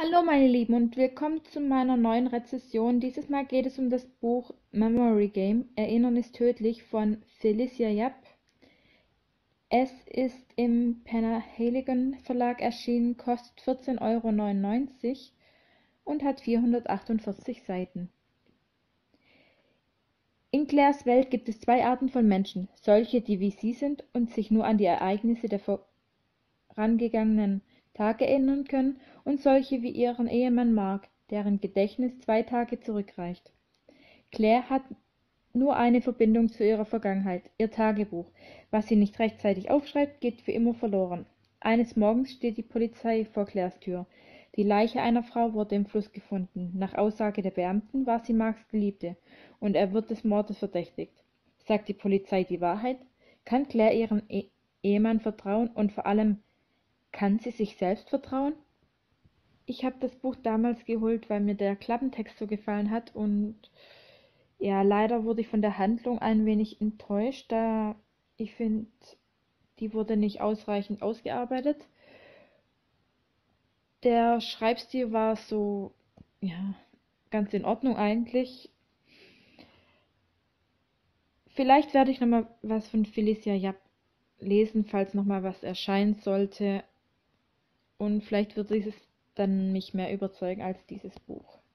Hallo meine Lieben und willkommen zu meiner neuen Rezession. Dieses Mal geht es um das Buch Memory Game. Erinnern ist tödlich von Felicia Yap. Es ist im Penhaligon Verlag erschienen, kostet 14,99 € und hat 448 Seiten. In Claires Welt gibt es zwei Arten von Menschen, solche, die wie sie sind und sich nur an die Ereignisse der vorangegangenen Tage erinnern können, und solche wie ihren Ehemann Mark, deren Gedächtnis 2 Tage zurückreicht. Claire hat nur eine Verbindung zu ihrer Vergangenheit, ihr Tagebuch. Was sie nicht rechtzeitig aufschreibt, geht für immer verloren. Eines Morgens steht die Polizei vor Claires Tür. Die Leiche einer Frau wurde im Fluss gefunden. Nach Aussage der Beamten war sie Marks Geliebte, und er wird des Mordes verdächtigt. Sagt die Polizei die Wahrheit? Kann Claire ihrem Ehemann vertrauen, und vor allem, kann sie sich selbst vertrauen? Ich habe das Buch damals geholt, weil mir der Klappentext so gefallen hat, und ja, leider wurde ich von der Handlung ein wenig enttäuscht, da ich finde, die wurde nicht ausreichend ausgearbeitet. Der Schreibstil war so, ja, ganz in Ordnung eigentlich. Vielleicht werde ich nochmal was von Felicia Yap lesen, falls nochmal was erscheinen sollte. Und vielleicht wird dieses dann mich mehr überzeugen als dieses Buch.